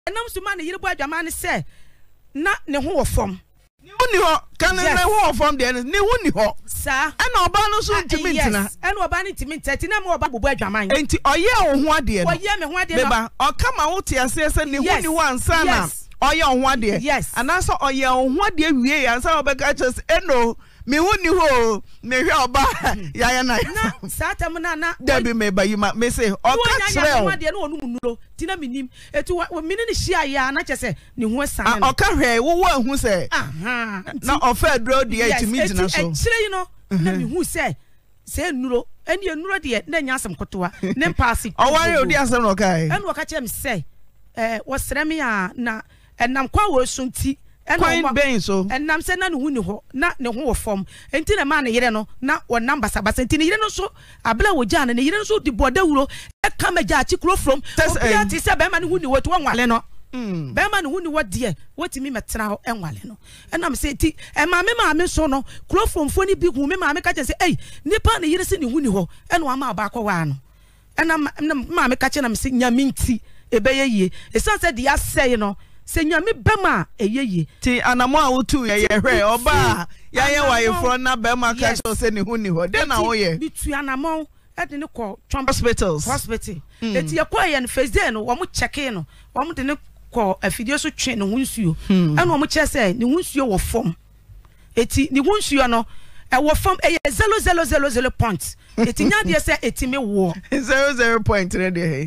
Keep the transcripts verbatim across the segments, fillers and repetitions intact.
enam so ma ne yire bo adwama ne se na ne ho wo fom ni hu ni ho kan ne ho wo fom de ne hu ni ho sa ana oba no so ntimi ntina ana oba ne ntimi ntati na ma oba bobo adwama enti oye wo ho ade no oye me ho ade no beba okama wo te ase se ne hu ni ho ansa na oye wo ho ade ana so oye wo ho ade wie ansa obeka chese eno me hu ni ho me hwe oba ya ya na na satam na na debi me ba yima me say oka kire o ade na onu munuro tina minim etu mini ni hia ya na chese ne hu san na oka hwe wo wo hu say aha na ofa dro de e timi gina so e kire yi no na me hu say say nuro eni enuro de na nya asem kotoa ne mpaasi o ware odi asem no kai enu oka kire me say eh wo srem ya na enam kwa wo sunti Quite ben so and nam se na no hu ni ho na ne ho wo fom enti na ma ne yire no na wonam basa basa enti ne yire no so abla wo gya ne yire no so di boda wuro e ka ma gya chi kro from obia ti se be ma ne hu ni wo to nwale no mm be ma ne hu ni wo de wotimi metena ho enwale no enam se ti e ma me ma me so no kro from fo ni bi hu me ma me ka che se ei nipa ne yire se ne hu ni ho eno ama ba akọ wa no enam ma me ka che na me se nyaminti ebeye yie esan se di asey no se nyame bema eyeye ti anamo a wotu ye ye hwe oba ya ye waye fro na bema ka so se ne hu ni ho de na wo ye bitu anamo e de ne ko hospitals hospital eti ye kwa ye no first day no wo mo check in no wo mo de ne ko afidie so twen ne hunsuo e no wo mo che se ne hunsuo wo fom eti ne hunsuo no e wo fom e ye zero zero zero zero point eti nya de se eti me wo zero zero point re de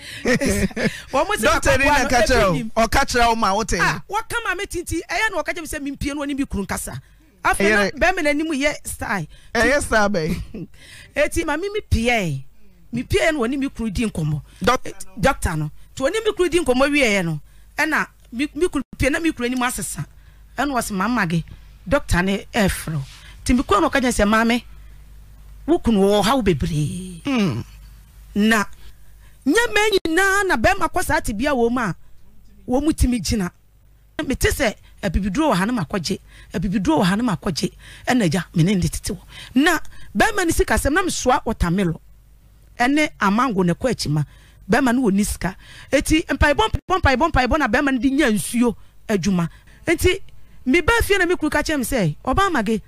Doctor na kachira o kachira o ma wote ah wa kama metinti eya na o kaje me se mimpie no ni bi kurun kasa afa na be me nanimu ye style eh yes sir be eti ma mi mi pie mi pie no ni mi kuru di nkomo doctor no to ni mi kuru di nkomo wie ye no e na mi kuru pie na mi kuru ni mu asesa e no was mamage doctor ne efro ti mi ko no kaje se mame wo kunu wo ha wo bebre mm na nya menyi na na be makosa atibia wo ma wo mutimi gina mete se abibiduro wo hanu makoje abibiduro wo hanu makoje enaja mene ndetete wo na be ma ni sika sem na msoa watermelon ene amango ne kwa achima be ma no woni sika eti mpai bom bom pai bom pai bom na be ma ndi nya nsuo adwuma enti me ba fie na me kuru ka chem se oba mage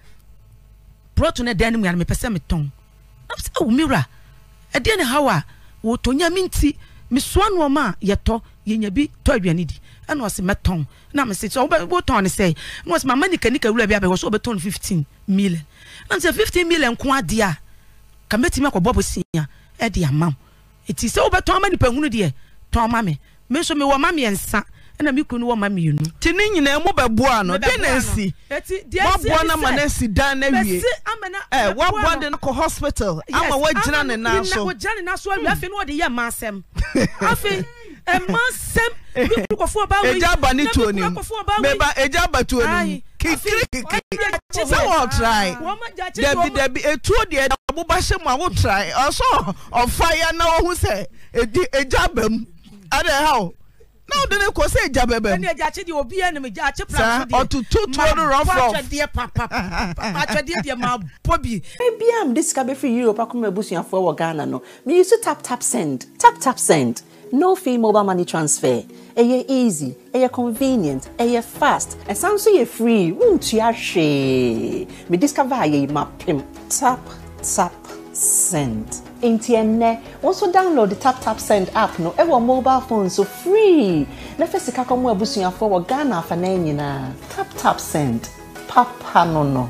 proto ne dan mu ya me pese me ton na se o mira e de ne hawa wo tonya minti miswa no ma yeto yenya bi to aduane di ana wose meton na me se so wo ton ne say no wose mama nika nika wura bi abe wo so beton fifteen million na say fifteen million ko ade a ka metimi akobo sia e de amam eti se wo beton ama nipa hunu de ton ma me me so me wo ma me ensa na mi kunu wo ma me yunu ti ni nyina mu beboa no de na si eti wo bo na ma na si dan na wie eh wo bo de ko hospital ama wo gina ne na so wo gina ne na so afi no de ye masem afi e masem mi ko fo ba we eja ba ni to ni me ba eja ba to ni kikiri so wo try debi debi etuo de abo ba hye mu a wo try also on fire na wo hu se eja bam ade how now then ko say jabebe na eja che di obi ene me ja che plan so de otutu no rough rough atwede papa atwede de ma bobi maybe am this ka be free Europe akoma ebusuafo wo Ghana no me use tap tap send tap tap send no fee mobile money transfer eye easy eye convenient eye fast and sounds so free won't you hwe me discover ye mapim tap tap send Intienne also download the tap tap send app no ever mobile phone so free na fesika komo abusuafo wo Ghana afa na nyina tap tap send papa no no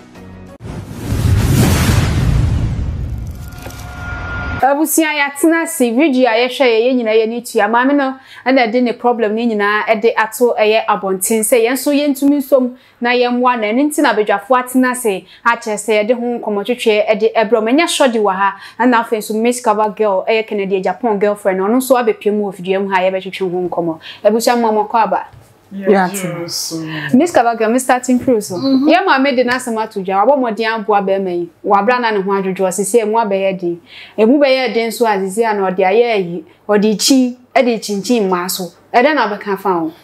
abusia ya tena se video a ye hwe ye nyina ye ni tua maame no na de ne problem ni nyina e de ato eye abonten se ye nso ye ntumi nsom na ye mwa na nti na bedwafo atena se a che se ye de ho komotwetwe e de ebromanya shodi wa ha na afa nso Miss Cover girl eye Canadian Japan girlfriend no nso abepiem ofidie mu ha ye betwetwe ho komo abusia mama ko aba yeah Miss Cover girl me starting cruise ye ma me de na sama to dwa wabo modin abo aba mai wa bra na ne ho adwodwo sese emu abaye din emu baye din so azise ana ode aye yi ode chi e de chinchin ma so e de na beka fa ho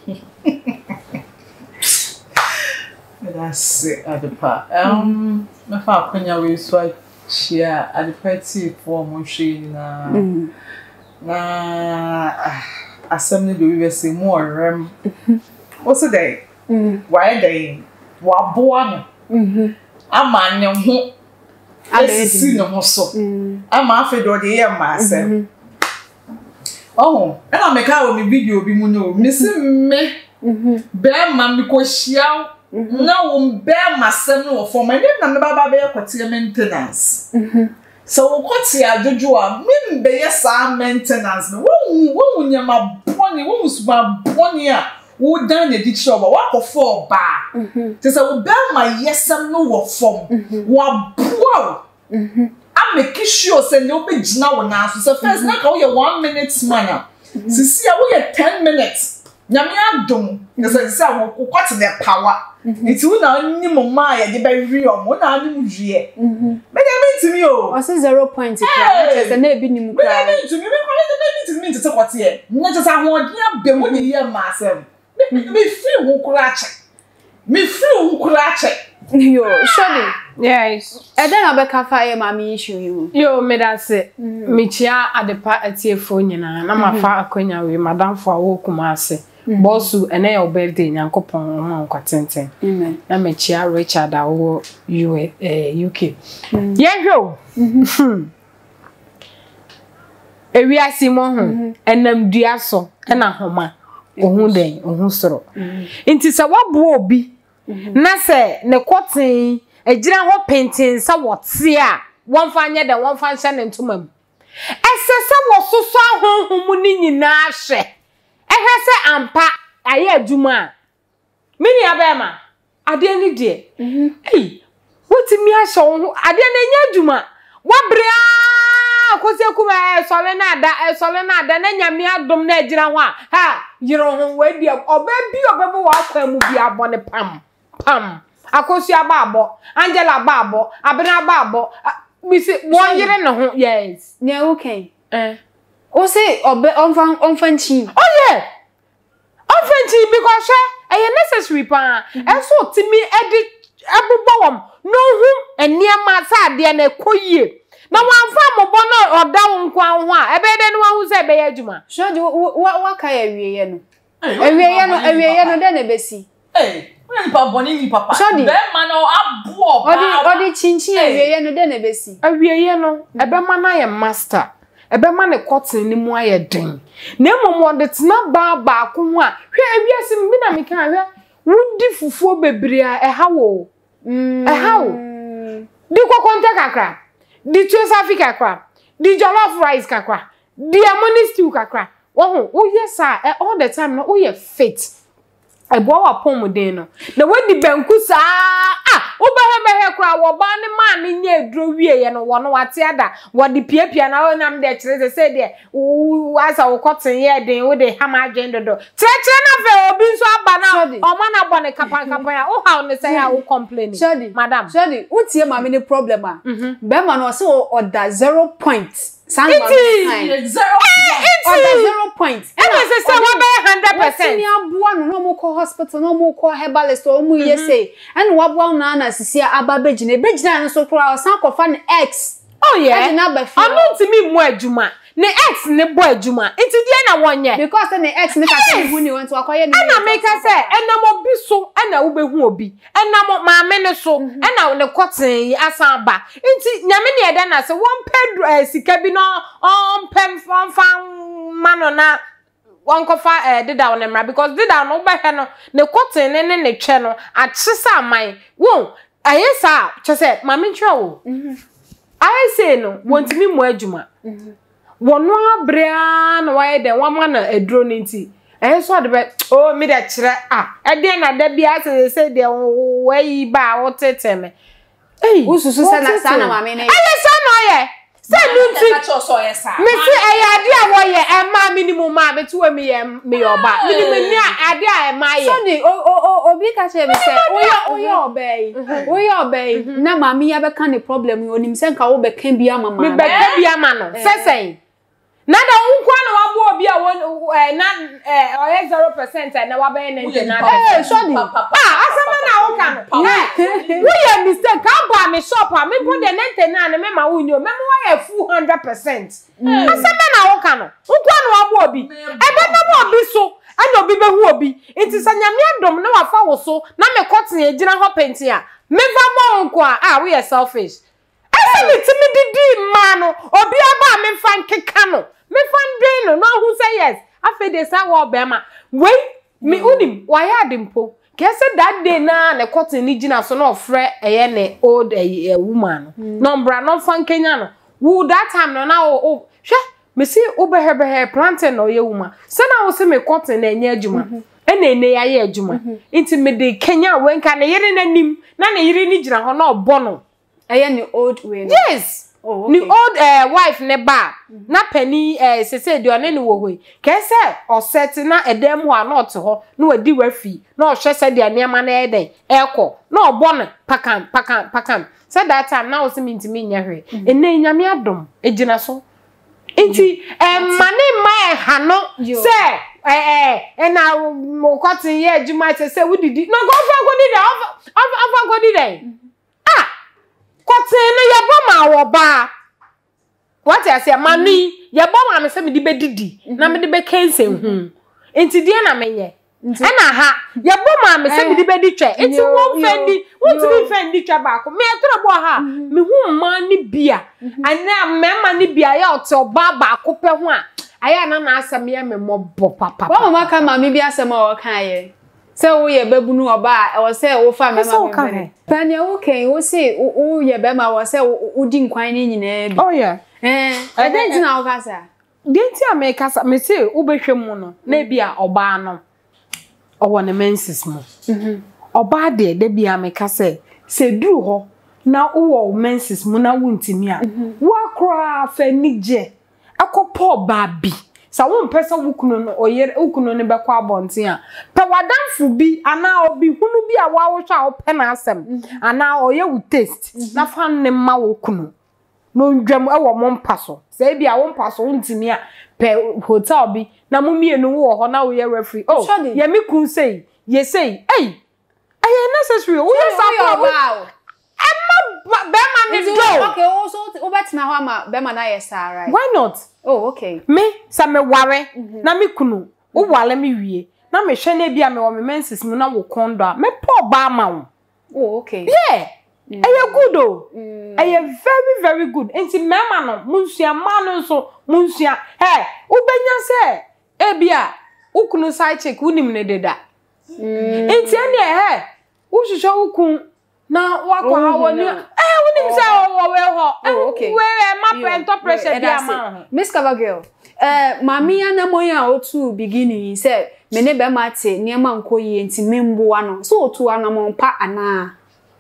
that's it at the part um me fa kwanya we so chia at the party for mo shi na na assembly do we say more rem. What's the day? Why day? Wa boa no. Ama ne ho. Esi no ho so. Ama afi do de yam asem. Oh, and I make out me video bi mu no. Me se me. Be ma me ko hia. Na wo be ma sem no for my name na me baba be kwete maintenance. So kwete ajojo a me be yes maintenance no. Wo wo nyama boni, wo suba boni a wo dan na di choba wa ko for ba. Te say wo be ma yesem no wo form. Wa boa. I make sure say no be gina wo na so first na ka wo one minute man. Sisi a wo ten minutes. Nyame adom na say say wo kwate the power. It's who na ni mo ma ya de be wi o mo na ni mu hwie. Me dey meet me o. O say zero point kra, just na e bi ni mu kra. Me dey meet me, me call it meet me to say kwate here. Na just ahoden abem mo ni ye ma asem. Me free wo kra che. Me free wo kra che. Yo, surely. Yes. E den abeka fa ye ma me issue you. Yo, me da se. Me chia adepa atiefo nyina na mafa akonya we madam fo awo kuma ase. Bossu ene your birthday nyankopon ho kwatenten. Amen. Na me chia Richard awo U K. Ye hwo. Ewi asimo ho enam dua so na homa. Ohun den, ohun soro. Nti se wabo obi na se ne koten egira ho penten sa wote a won fa anye de won fa nse ne ntomam. Ese se wo soso ahonhom ni nyina hwe. Ehwe se ampa aye adwuma. Mini abema ade ni de. Eh, wotimi ahye wo ade na nya adwuma. Wabrea akosi kuma e sole na ada e sole na ada na nyame adom na agira ho a ha yiro ho wadi oba bi obebo wa kwa mu bi abone pam pam akosi ababo Angela babo abena babo bisi won yire ne ho yes ne okay eh o say obe onfan onfanchi oh yeah onfanchi because eh necessary pa e so timi edi abobawom no hu eniema sa ade na ekoyie na wanfa mo bono oda wo nkwa ho a ebe de no hu se be ya adwuma shoji wa ka ya wieye no ewieye no ewieye no de na besi eh we pa boni ni papa be ma no abo ba odi odi chinchin ewieye no de na besi awieye no ebe ma na ye master ebe ma ne cotton ni mu aye den na momo de tena ba ba ko ho a hwe awiase mi na me kan hwe wudi fufuo bebre a e hawo mm e hawo di kokonte kakra di tiosafi kakra di jollof rice kakra di amoni stew kakra wo ho wo yes all the time no wo ye fit ebo wa pomuden no na wadi banku saa ah wo behe behe kra wo ba ne ma ne nya edro wie ye no wo no wate ada wadi piapia na wo nam de kire se de asa wo cotton ye den wo de hama agenda do kire kire na fe obi nso aba na o ma na bone kapan kapan ya wo how ne say ya wo complain madam sorry utie ma me ne problem a be ma no se o da zero point San It is zero point. Or zero point. And I say one hundred percent. Ni abua no no mo call hospital no mo call herbalist or mo yese. And wabwa na na sisi aba begine begine no so kura san ko fa X. Oh yeah. I no ntimi mu adwuma. Ne X ne bo adwuma. Enti die na wonye. Because ne X ne ka say hu ni won to akoye ni. Na make say enam obi so na wo behu obi. Enam maame ne so na ne cotton asan ba. Enti nyame ne eda na say won pɛ sika bi no on pem fan fan mano na won ko fa eh dida won mra because dida no ba hwe no ne cotton ne ne ne twe no akyesa aman. Wo ayesa che say maame ntwa wo. I say no wontimi mu adwuma. Wono abrea na waye de wama na edro nti eh so de be o mi de kire ah e de na da bia se se de wayi ba wo teteme eh ususu se na sa na mame ne eh sa no ye se nu nti me se eh ade a wo ye e ma minimum ma me to me ye me oba minimum ni ade a e ma ye so di o o obi ka se be se o ye o ye obey o ye obey na mame ya be kan the problem yo nim se nka wo be kan bia mama me be kan bia ma no se sen nada unkwa na wabo obi a won na eh o zero percent na wabe ninety na eh so di ah asama na wo kan eh wo ye mistake ka ba me shop a me bo de ninety na me ma wo nyo me mo a full one hundred percent asema na wo ka no nkwa no abo obi ebe na obi so ana obi behu obi enti sanyame adom na wafa wo so na me cotton ejira ho penti a me va mo nko a ah we are selfish ese me timi didi ma no obi aba me fa nkeka no me fa ndwen no no who say yes afa de sa wo be ma we me unim wa ya dempo kese that day na ne cotton ni gina so na ofre eye ne old a woman no mbra no fa nkenya no wo that time no na o hwe me see obehebe plantain no ye woman se na wo se me cotton na enye adwuma ena ene ya ye adwuma inti me de kenya wenka ne yere nanim na ne yere ni gina ho na obo no eye ne old way no yes oh okay. Ni old uh, wife ne ba mm -hmm. na penny eh uh, sese de one ne wo hoi kese o set na edem ho anot ho na wadi wafi na o hwe se de anema na eden eko na obo no pakam pakam pakam so that time na o se minti me nya hwe ene nyame adom ejina so enti em mane mai ha no se eh eh na mo kwatin ye adwuma se se wudidi no go fa go didi ofa ofa go didi ah Kotene ya boma wo ba. What I say manu ya boma me se me di bedidi na me di be kense hu. Enti die na menye. E na ha ya boma me se me di bedi twa. Enti won fendi, won ti fendi twa ba ko. Me tro bo ha. Me hu ma ni bia. Ana mema ni bia ya ote oba ba ko pe ho a. Aya na na asem ya me mobo papa. Wa mama ka ma me bia asem a wo kan ye. Se wo ye babunu oba e wo se wo fa me ma me. Pania wo ken wo se wo ye be ma wo se wo di nkwan ni nyina bi. Oh yeah. Eh, e den ti na wo ka sa. Den ti a me ka sa me se wo behwe mu no na bia oba no. Owo ne menses mu. Mhm. Oba de de bia me ka se se duru ho na wo menses mu na wuntimi a. Wo akra fa nije. Akopo ba bi. Sa won pesa wukunu no oyere wukunu ne bekwa abonten a pe wadamfu bi ana obi hunu bi a wa wo hwa wo pe na asem ana oye wu taste na fa ne ma wukunu no ndwam e wo mo mpaso sa bi a wo mpaso ntimi a pe hotel bi na mo mienu wo ho na wo ye referee oh ye mi kun say ye say hey aye necessary wo ye sa ba Emma Bema ni do. Okay, also obetina ho ama Bema na yes right. Why not? Oh, okay. Me sa me ware na me kunu. Wo wale me wie. Na me hwe na bia me wo me menses mu na wo kondo a. Me po ba ma wo. Oh, okay. Yeah. Mm. Aye good oh. Mm. Aye very very good. Enti mema no munsua ma no so munsua. Hey, ubenya se e bia ukunu side check unim ne deda. Mm. Enti ene he. Wo hwehwe ukun na wako hawoni eh woni mse wo we ho oh okay we ma prento pressure dia ma Miss Cover Girl eh mami anamoya otu beginning say me ne be mate niema nkoyi enti memboa no so otu anamon pa ana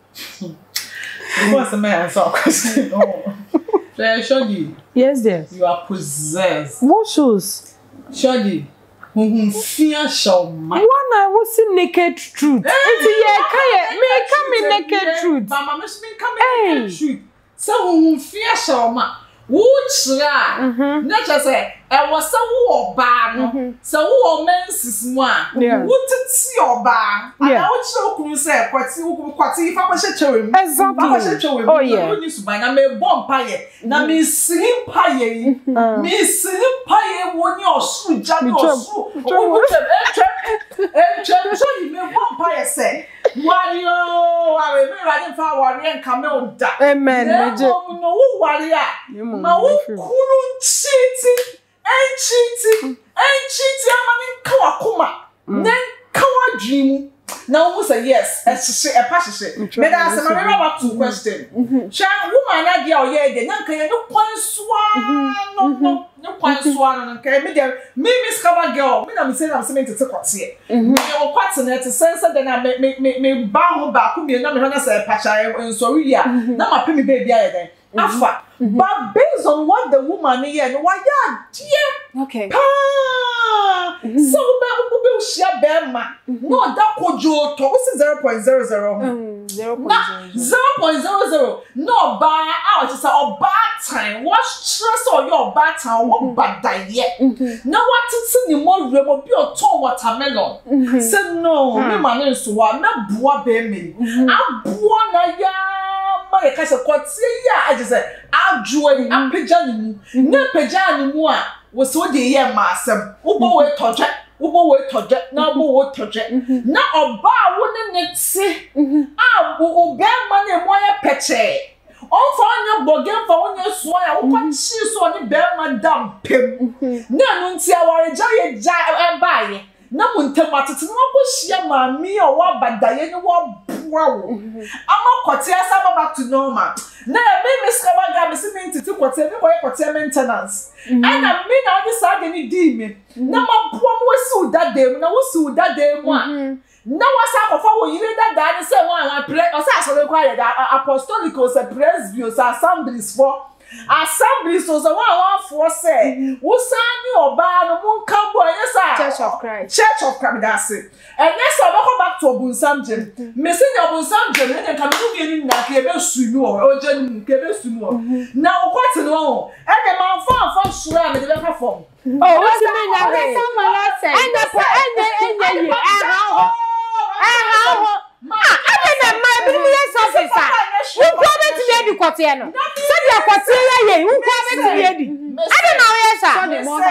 what's the man answer question oh so Shoggy yes dear you are possessed what shoes Shoggy who fear shall man one I was in naked truth enti ye ka me ka me naked truth mama me me ka me naked truth so who fear shall man wo chira na cha say e wo se wo oba no se wo menses mu a wo titi oba ana wo chira okunu se kwati okunu kwati fa kwa chechewe mu exactly fa chechewe mu no ni su ba na me bompa ye na me siri pa ye me siri pa ye wo ni osu ja ni osu o te e che so ni me bompa ye se wario awe me ra ni fa wario nka me oda amen meje no wo waria ma wo kuru chiti enchiti enchiti amani kawa kuma nen kawa dream now who say yes e hye e pa hye me da say my number two question sha woman na dia oye de nka ye no kwan soa no no no kwan soa no nka me dia me Miss Cover Girl me na me say na me tete kwate me wo kwate na te sense de na me me me ba ho ba ku me na me na say pa cha enso wi ya na ma pe me baby aye den afa but based on what the woman here no why ya dear okay ah so ba wo be share be ma no that kojo to what's zero point zero zero zero point zero zero no ba out say oba time what stress or your bad time what bad diet now what titi ni mo re mo bi o ton watermelon say no me ma na so wa na bua be me abua na ya ma ye ka se kwati ya I just say adwo ni apagya ni mu na pagya ni mu a wo so de ye maasem wo bo we toje wo bo we toje na bo wo toje na oba wo ne ne ti a wo be ma na mo ye peche onfa onye bogen fa onye so ya wo kwa chi so ne be ma dam pem na no nti awareja ye ja e baaye na muntem atete no ko hia ma mi o wa badaye ni wo boa wo ama kote asa back to normal na me miskaba ga me se me ntiti kote me boye kote maintenance ana me na odi sa de ni di me na ma boa mo wasi udadem na wasi udadem a na wasa kofa wo yire dada ni se won an pre o sa so le kwa ya apostolic o se presbyos assemblies for assemblies so so one one for say wo sani oba no mun kan bo ene sa Church of Christ Church of Christ that's it and yes I go back to Obunsam Jem me say Obunsam Jem e kan do bi ni na ke be sunu o je ni ke be sunu na o kwati no e de man fa fa sura me de be fa form oh what you mean that way and the and and and ah ah ah na ma bi mi yes officer wo ko be ti ye di kote no se di kote ye ye wo ko be ti ye di ade na wo yes ah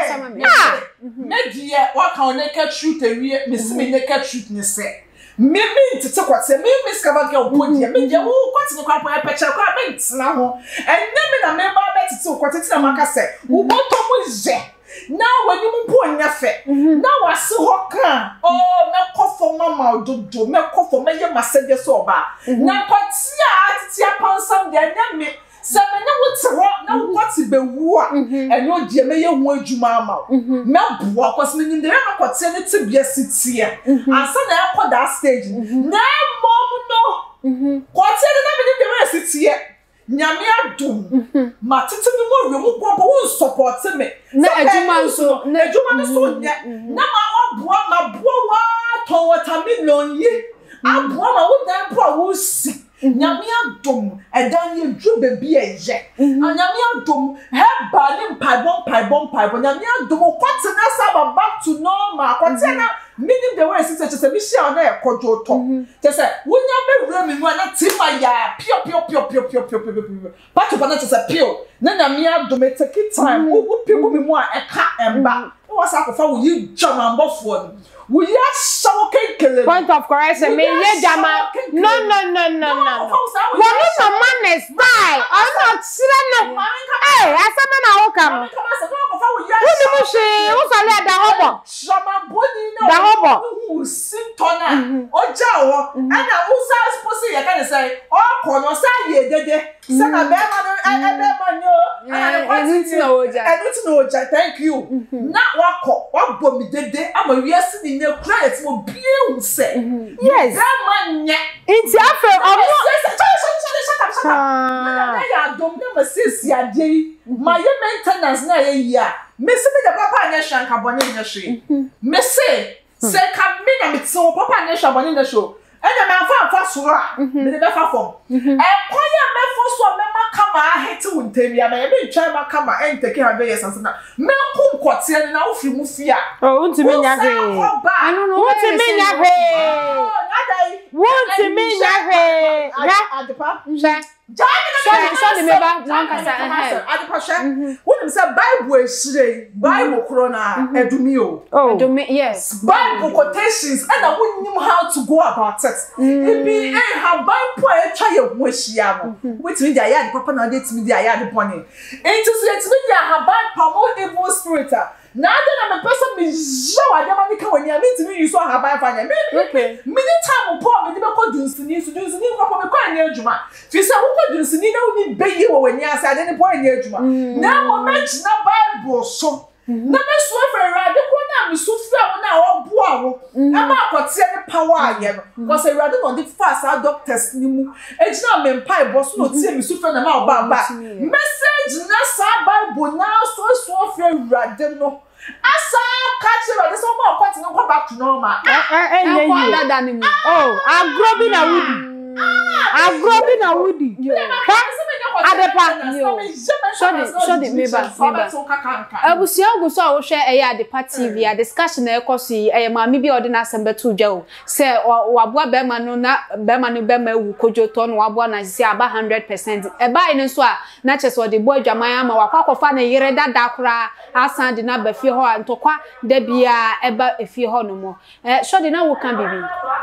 me di ye wa kan ne ka shoot ewie me si me ne ka shoot ni se me me ntete kote me me skaba ga wo di me je wo kote ni kwa pa peche kwa be ntina ho enne me na me ba be tete kote ti na maka se wo boto mo je now when you mpo nyafe now wase hoka oh me kofo mama ododo me kofo me ye masede so oba na kwatia atitia pansam de anya me se me ne wote ho na woti bewu a enyo die me ye hu adwuma ama me boa kwase me nyinde na kwatia ne tibia sitia ansa na yakọ that stage na mom no kwatia ne na me de we sitia nyame adum ma tete mi mo remu kwampo wo support me na adwuma nso na adwuma nso nya na ma oboa ma boa wa ton watermelon yi aboa ma wo dan po wo si nyame adum edan ye dru bebi eje nyame adum heba ni mpaibon mpaibon mpaibon nyame adum kwate na saba back to normal kwate na meaning the way sister just me share na ekojo to just say wonya be wura me mu na tima ya pio pio pio pio pio pio pio part of na just pio na nyame adum take time wo pio me mu a eka emba was akofa wo yi jama mbofo we ya shawo kenkele point of correction me ye jama no no no no no we need some manners die I'm not sure no eh asama na wo ka no wo ni mo she wo so le da hobo jama boni na da hobo wo sintona oja wo ana wo sa suppose ye kan say o kono sa ye dede se na be ma no e be ma nyo ana kwati na oja enuti na oja thank you na wako wa bomi dede ama wiase ni ne credit mo bie say yes zamanya inti afa omo na ya dom na masisi ade my maintenance na ye ya me se me da papa anya shanka bone nya hwe me se se ka me na me tso papa anya shanka bone nya hwe ena me afa afa so a me de be fa fom e kwaya me fo so me makama ahete wontemi ama ye me ntwa makama enteke ha be yesanse na me ku nkote na wo firi mu fia oh unti me nya hwe I don't know unti me nya hwe unti me nya hwe ya adepa sha sorry sorry me ba wan kasa eh adepa sha wonu se bible esire bible corona edumi o oh edumi yes bible quotations and I wouldn't know how to go about it it be eh ha bible e twa ye ho ahia no wetimi dia ya de papa na de timi dia ya de pone enti so yetimi dia ha bible mo evil spirit na ade na me person me jaw ade ma nika wani a metimi yuso ha bible fanya me okay me ni time po me de be ko dunsini so dunsini ko po me kwa ni adwuma fi se wo ko dunsini na woni beyi wo wani ase ade ne po ni adwuma na mo match na bible so na me so fe rade ko na me so fe wo na wo boa wo e ma akote ne power aye no because e rade no the fast our doctors ni mu e gina me mpai bo so no tie me so fe na ma ba ba message na sa bible na so so fe rade no asa catch rade so ma akote no go back to normal eh eh kwa dada ni mu oh agrobi na wudi agrobi na wudi adepa sorry sorry meba meba abusia oguso a wo hwe eye adepa T V a discussion na ekoso yi eye maami bi odi na asem betu dwa o se waboa be ma no na be ma no be ma wu kojoto no waboa na sisi aba one hundred percent e ba ine so a na chese odi bo adwaman ama wakwa kofa na yire dada kora asan de na ba fie ho antokwa da bia eba efie ho no mo eh sorry na wo kan bibi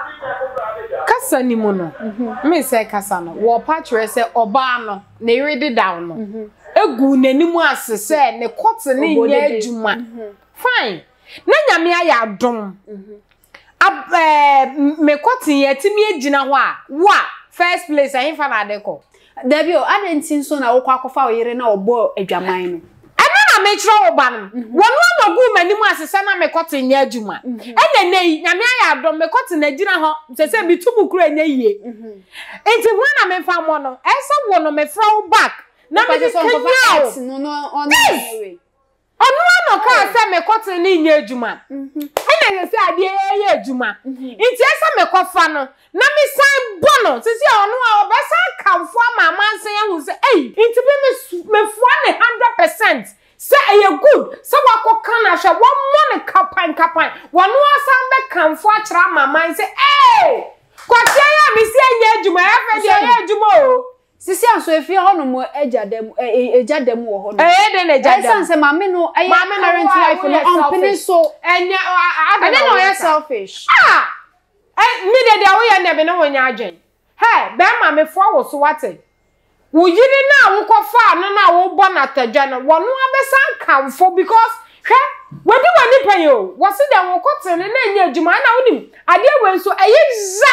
kasa ni mu no me say kasa no wo patre say oba no na yire down no egu nanimu ase say ne kote ne nya adwuma fine na nyame aya adom ab eh me kote yetimi agina ho a wa first place ahin fa na adeko Dabio adentin so na wo kwa kofa oyire na obo adwaman no ana na me kire wo ba no wono amagu manimu ase say na me kote nya adwuma ene nei nyame aya adom me kote na agina ho se se bitubu kura nya yie enti ho na me fa mo no esa wo no me fra wo back na me di kenya no no on the way onu ano ka se me kote ni nya adwuma ene se ade ye adwuma nti esa me kofa no na me san bono sisi onu a obesa kamfo mama nse ya hu se eh nti be me me fua ne one hundred percent say e good so wakoka na hwe wo mo ne kapan kapan wonu asan be kamfo akira mama nse eh kwatia ya me si anya adwuma ya fe de ya adwuma o sisi anso efie ho no mo ejadem ejadem wo ho no eh de na ejadem esanse mame no aye current life no ompini so enya I don't know you're selfish ah eh me de de wo ye na be no wonya adwen he be ma me fo wo so wate wo yiri na wo kofa no na wo bo na tadwa no wono abesan kamfo because he wedi wani pen yo wo se de wo kote ne na enya adwuma na wonim ade we so eye za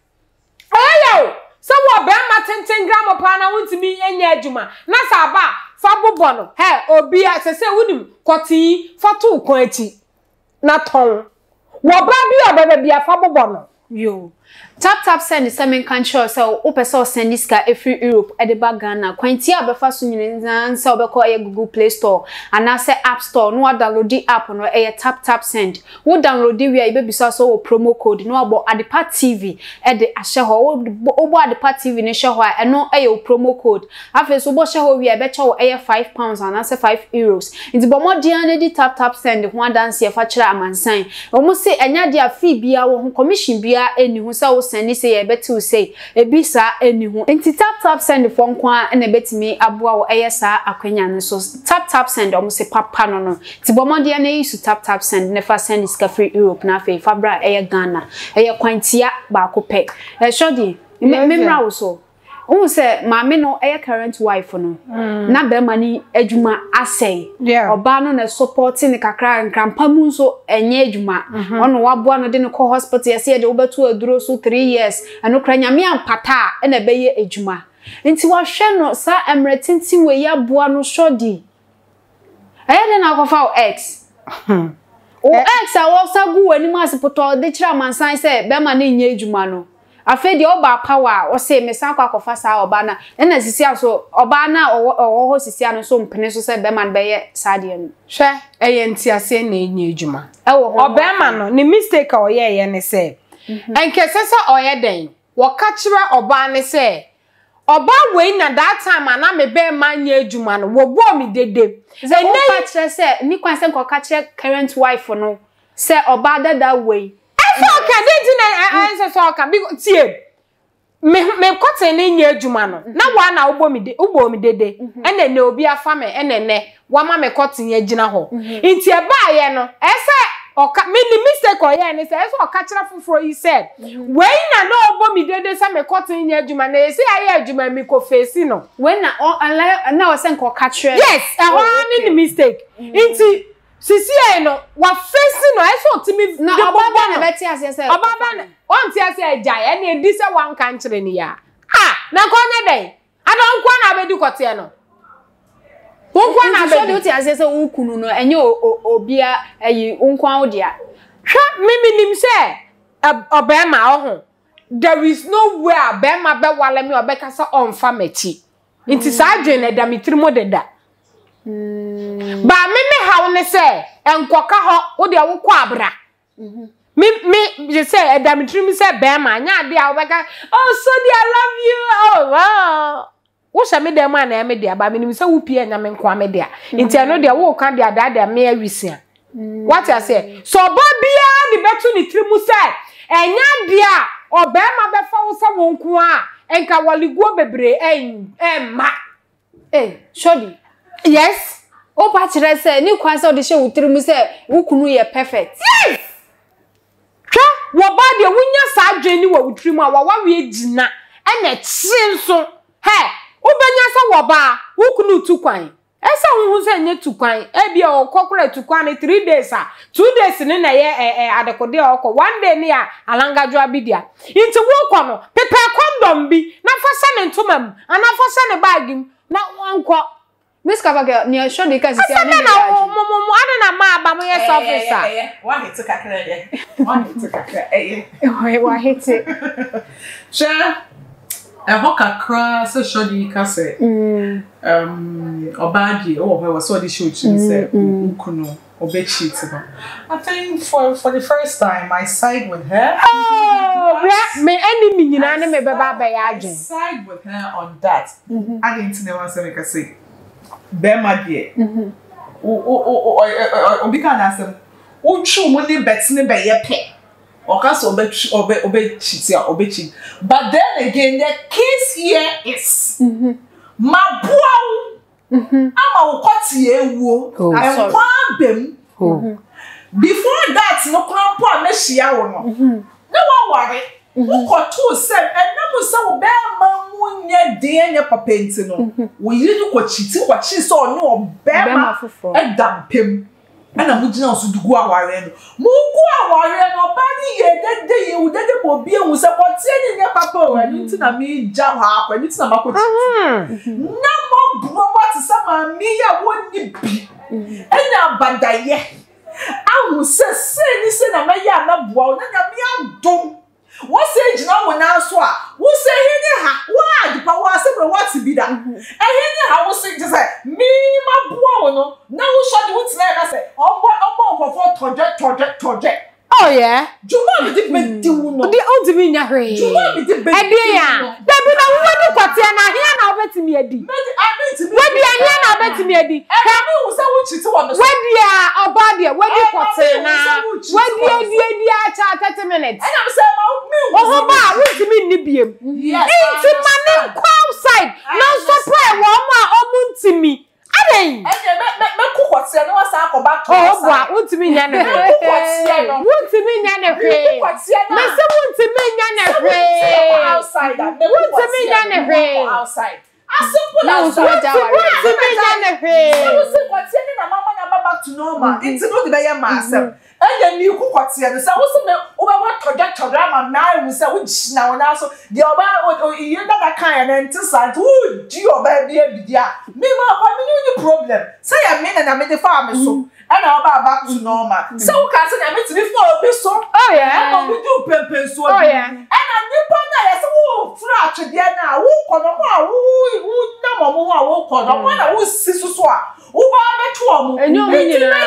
ayo so wo be ma tenten gram pa na wontimi enya adwuma na sa ba fa bobo no he obi a se se wonim koti fatu ko achi na ton wo ba bi obaba bia fa bobo no yo tap tap send seven country so o person send this ka every Europe e de ba Ghana kwanti abefa so nyina nsa obekọ e Google Play Store and say App Store no download the app no e tap tap send wo download we e be bisa so wo promo code no abo Adepa T V e de ahye ho obo Adepa T V ne hye ho e no e promo code afa so bo hye ho we e be che wo e five pounds and say five euros nti bo modern ne di tap tap send ho dance e fa kire amansan o mo se enya dia fee bia wo commission bia eni ho sa send say e betu say e bi sa eni ho enti tap tap send fo nkwa na betimi aboa wo eye sa akwanya ne so tap tap send o mo se papa no no ti bomode na yisu tap tap send ne fa send iska free Europe na fa fabra eye Ghana eye kwantia ba ko pe e shodi memra wo so o se maame no eye current wife no na be mani adwuma asay oba no na supporting ne kakra nkrampa mu so enye adwuma ono waboa no de ne ko hospital yesi de obetu aduro so three years eno kra nyame ampata na be ye adwuma nti wa hwe no sa emretintin we ya boa no shodi eye de na kofa o ex o ex a wo sagu wani ma sipoto de kira mansan se be ma ne nye adwuma no afa di oba power o se me san kwa kofa sa oba na na sisi aso oba na owo ho sisi anu so mpene so se be man be ye sade anu hwe eye ntiase na enye adwuma e wo ho oba ma no ni mistake o ye ye ne se enke sese o ye den wo ka kire oba ne se oba we na that time ana me be man nye adwuma no wo bo mi dede ze o ka kire se ni kwan se ko ka kire current wife no se oba dada we so okay didn't I answer so okay because tie me me kote ne nya adwuma no na wa na ubo mi de ubo mi dede ene ne obi afa me ene ne wa ma me kote nya gina ho nti e ba ye no e se oka me ni mistake o ye ne se e so oka kira foforo yi said we na no ubo mi dede se me kote nya adwuma na e se aye adwuma mi ko face no when na na o se nko ka kira yes e ho ni mistake nti sisi e no wa face no eso timi na obaba na beti ase se obaba na on ti ase eja e na edi se wan kan kire ni ya ah na ko nya den adon kwa na abedi kote no won kwa na abedi so ti ase se ukunu no enye obia ayi unkwan odia hwa mimi nim se obema oho there is no way obema be wale me obeka se on fa machi nti sa adwe na da mitrimo deda ba me me hawo ne se enkoka ho wo de wo kwa abra me me je say edamitrim se be ma nya de a wo beka oh so dear I love you oh wow wo hye me dem ana me dia ba me nim se wo pie nya me nko ame dia nti ano dia wo kan dia da da me awisia what I say so ba bia ni betu ni trimu se enya dia obema be fa wo se wo nko a enka waliguo bebre en emma eh shodi yes o ba kire se ni kwan se o de hye wo trimu se wo kunu ye perfect yes hwa wo ba dia wunya sa adwen ni wo trimu a wa wa we gina ena chi nso he ubenya sa wo ba wo kunu tu kwan esa wo hu se nye tu kwan e bia o kokora tu kwan three days a two days ni na ye eh adekode okọ one day ni a alangaju abidia nti wo kọ no pepe condom bi na fa se ne ntomam ana fa se ne bag m na wanko Miss Kavage ni show de kasi ya ni na mo mo mo ana na ma ba mo yes officer eh wa hit kakra de wa hit kakra eh eh wa hit sha e ho kakra se show de kasi mm um obadi o ho so de show chi se ukunu obechi ti ba I think for for the first time I side with her oh yeah me enemy nyina ne me beba ba ya adwen side with her on that I didn't know what I say Bema die. Mhm. O o o o obi ka na asem. O twu mo ni bet ni be ye pe. O ka so obe obe obe chiti a obe chi. But then again the case here is mhm. Mabuawo. Mhm. Ama wo kwati ewu. En kwa bem. Mhm. Before that no krampo a me hia wo no. Mhm. Na wa ware. Ukotu se enam se wo be ma munye de enye papenti no wo yiri ko chiti ko chi so no obe ma edampem ana mugina so dugu aware no mugu aware no ba ni ye dede ye wo dede bo bie wo se kotie ni ne papa o ani ti na mi ja ha akwa ni ti na makoti na mo bro what se ma mi ya wo ni bi enya bandaye awu se se ni se na ma ya na boa na nya mi adom what say jina wo na so a wo say hini ha wa di pa wa se what be that eh hini ha wo say just say me ma boa wo no na wo so di wo tena na say ombo ombo nkofo toje toje toje oh yeah juma mi di be di wo no di o di mi nya hwe juma mi di be e bi ya da bi na wo di kwate na hia na obeti mi edi we di hia na obeti mi edi e mi wo say wo chiti wo me so we di a oba de we di kwate na we di edi edi a cha thirty minutes and I'm say oh ho ba wo ti mi ni biem inti mane kwa outside no stop e wo ma omuntimi aden e me me kukwate no wasa akoba to oh ba wo ti mi nya ne kukwate no wo ti mi nya ne hwe me se wo ti mi nya ne hwe outside that wo ti mi nya ne hwe outside as simple as that wo ti mi nya ne hwe wo se kwate ni na mama na baba to normal it's no the be ya ma asem enya mi ku kwate no say wo se me wo be wa toja toja ma na wo say wo gina wo na so de oba you that that kind and inside wo di oba bia bidia me ma kwa me no problem say ya me na me de fa me so and oba back to normal say wo ka say na me ti be for obi so oh yeah and we do pempen so oh yeah and nipa na ya say wo fura atwede na wo kono mo a wo wo na mo mo a wo kono mo na wo si so so a wo ba beto omo enyo mo nyina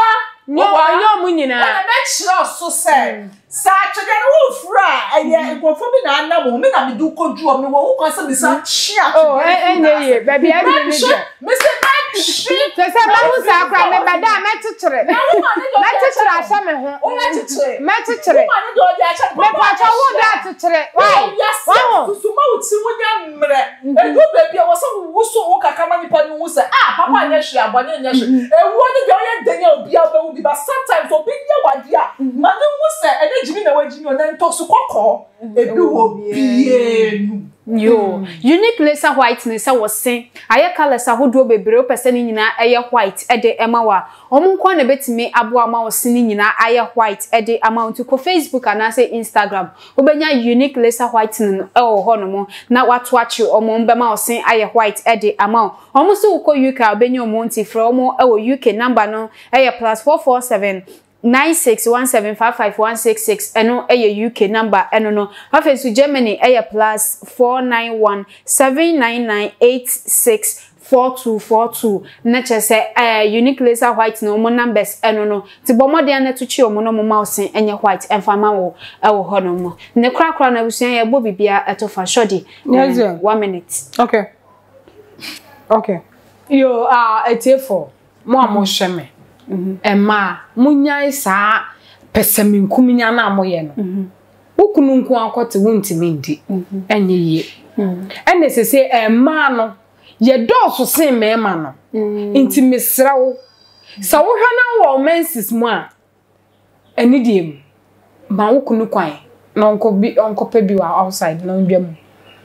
no enyo mo nyina na be chiro so say sa atwede na wo fura eye egofo bi na na mo me na me du kodu o me wo ko say me sa chi atwede oh enye ye baby e me me je me say na chi se se ba hu sa akra me bada me tetere me tetere asha me ho o na tetere me tetere wo ma ne do di acha me pa cha wo da tetere why wow so ma uti mu nya mre edu baby e wo so wo so wo kakama nipa ni wo say ah papa anya hwe abone anya hwe e wo ne de oye denya obi a ba wo bi ba sometimes obi nya wade a ma ne wo say ene jimi na wajimi o na ntosu kokko ebi wo bienu yo unique laser whiteness a wosen aye colors ahodo bebre o pese ni nyina aye white e de ema wa omo nko na betimi abo ama wosen ni nyina aye white e de amount ko Facebook ana say Instagram obenya unique laser whitening e wo ho no mo na wato achi omo mbema wosen aye white e de amount omo so ko U K obenya omo nti fra omo e wo U K number no e plus four four seven nine six one seven five five one six six eno eye U K number eno no afa su Germany eye plus four nine one seven nine nine eight six four two four two na chese eh unique laser white no mo numbers eno no ti bomode na to chi omo no mo mouse enye white enfama wo e wo ho no mo ne kra kra na busuan ye bo bibia etofa shodi yes one minute okay Okay. Yo, ah, uh, etefo. Mo amo hweme. Mhm. Emma, munyai saa pesaminkuminya na amoye no. Mhm. Wokunu nku akote wontimi ndi. Mhm. Enye ye. Mhm. Ene sese emma no ye dɔɔso sen mema no. Mhm. Inti mesrawo. Sa wo hwa na wo menses mu a eni diem. Ma wokunu kwan. Na onko bi onko pe bi wa outside na ndwam.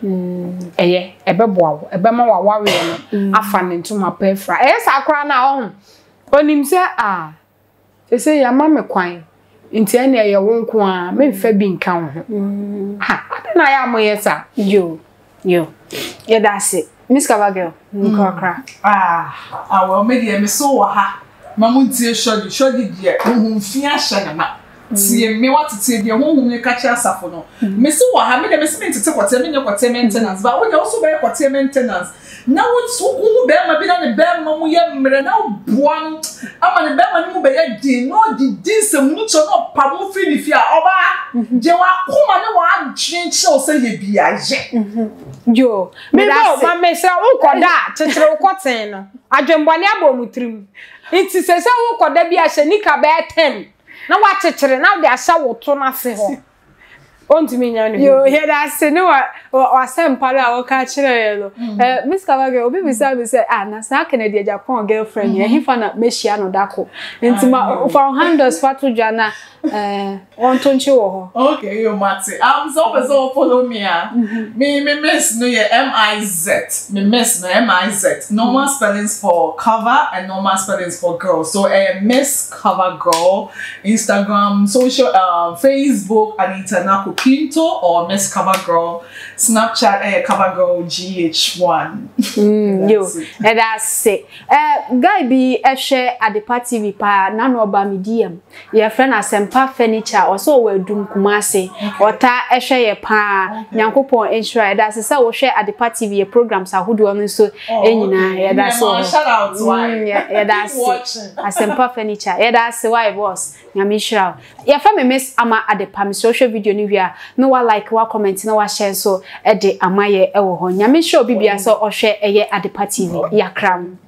Mm eye ebeboa wo ebema wa wawe no afa ne ntuma pefra eye sakra na ohun onim se ah ese ya ma me kwan nti ene eye wo nko a me mfa bi nka ho ha na ya mo yesa yo yo ye dase Miss Kabagel nkokra ah awo me de me so wa ha mamuntie shodi shodi de ohunfia hye na tie me watete de honhum ne kache asafo no me se wo ha me de me se ntete kote me ne kote maintenance ba wo de also be kote maintenance na wo so hu be ma bi na ne be ma mu ye mre na boa no ama ne be ma ne mu be ye din no di din se mu cho no pa mu fi ni fi a oba je wa kuma ne wa chinche o se ye bia ye yo me ba ma me se wo koda chechire wo koten no adwembone abomutrim nti se se wo koda bi a hye nika be ten na wa chechire na de asha woto na se ho ontimi nya no yo he da se no wa sempala a wo ka chire lo eh Miss Kabagel obi bi say say ah na sa Kennedy Japan girlfriend ye he fa na mehia no dako ntima for handles fatu jana eh won to nchi wo ho okay yo mate am so person follow me ah me me miss no ye M I Z me miss no M I Z normal spellings for cover and normal spellings for girl so eh Miss Cover Girl Instagram social uh, Facebook Anita Nako Pinto or Miss Cover Girl Snapchat eh Cover Girl G H one mm yo e da se eh guy bi e hwe Adepa T V pa na no ba medium ye friend Asempa Furniture also we dum Kumase ota e hwe ye pa Nyankopon ensure da se sa wo hwe Adepa T V programs ahodo no so enyina ye da so shout out why ye da se Asempa Furniture ye da se why boss nyamishra ye fa me Miss ama Adepa me social video ni via no wa like wa comment na wa share so e de amaye e wo ho nyamishra obi bia so o hwe eye Adepa T V yakram